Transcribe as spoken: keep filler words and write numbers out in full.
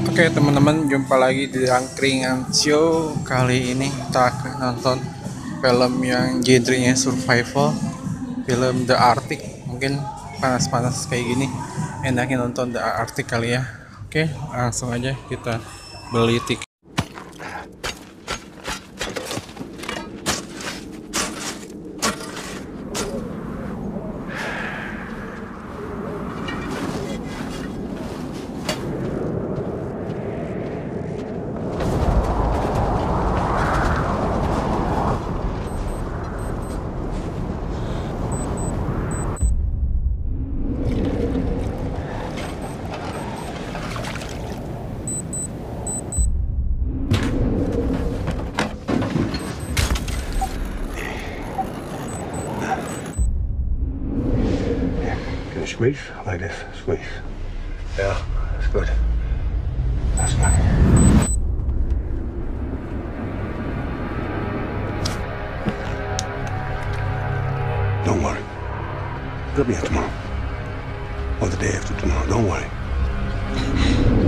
Oke teman-teman, jumpa lagi di Angkringan Show. Kali ini kita akan nonton film yang genrenya survival, film The Arctic. Mungkin panas-panas kayak gini enaknya nonton The Arctic kali ya. Oke, langsung aja kita beli tiket. Squeeze like this, squeeze. Yeah, that's good. That's good. Don't worry. It'll be here tomorrow. Or the day after tomorrow. Don't worry.